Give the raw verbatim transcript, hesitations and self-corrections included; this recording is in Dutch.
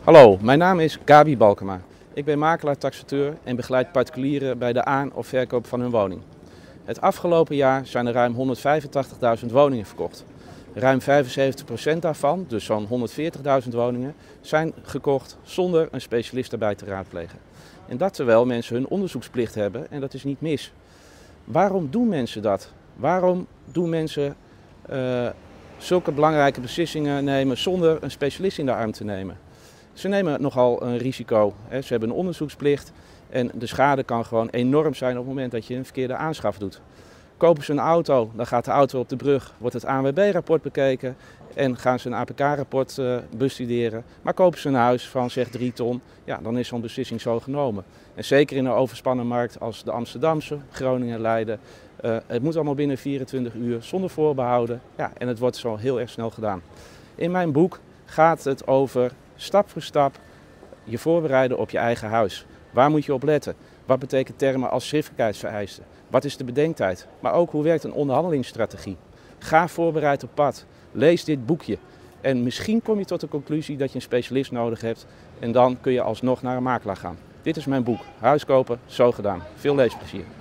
Hallo, mijn naam is Gabi Balkema. Ik ben makelaar-taxateur en begeleid particulieren bij de aan- of verkoop van hun woning. Het afgelopen jaar zijn er ruim honderdvijfentachtigduizend woningen verkocht. Ruim vijfenzeventig procent daarvan, dus zo'n honderdveertigduizend woningen, zijn gekocht zonder een specialist erbij te raadplegen. En dat terwijl mensen hun onderzoeksplicht hebben en dat is niet mis. Waarom doen mensen dat? Waarom doen mensen uh, zulke belangrijke beslissingen nemen zonder een specialist in de arm te nemen? Ze nemen nogal een risico. Hè. Ze hebben een onderzoeksplicht en de schade kan gewoon enorm zijn op het moment dat je een verkeerde aanschaf doet. Kopen ze een auto, dan gaat de auto op de brug, wordt het A N W B-rapport bekeken en gaan ze een A P K-rapport uh, bestuderen. Maar kopen ze een huis van zeg drie ton, ja, dan is zo'n beslissing zo genomen. En zeker in een overspannen markt als de Amsterdamse, Groningen, Leiden. Uh, het moet allemaal binnen vierentwintig uur zonder voorbehouden. Ja, en het wordt zo heel erg snel gedaan. In mijn boek gaat het over stap voor stap je voorbereiden op je eigen huis. Waar moet je op letten? Wat betekent termen als schriftelijkheidsvereisten? Wat is de bedenktijd? Maar ook hoe werkt een onderhandelingsstrategie? Ga voorbereid op pad. Lees dit boekje. En misschien kom je tot de conclusie dat je een specialist nodig hebt. En dan kun je alsnog naar een makelaar gaan. Dit is mijn boek. Huis kopen, zo gedaan. Veel leesplezier.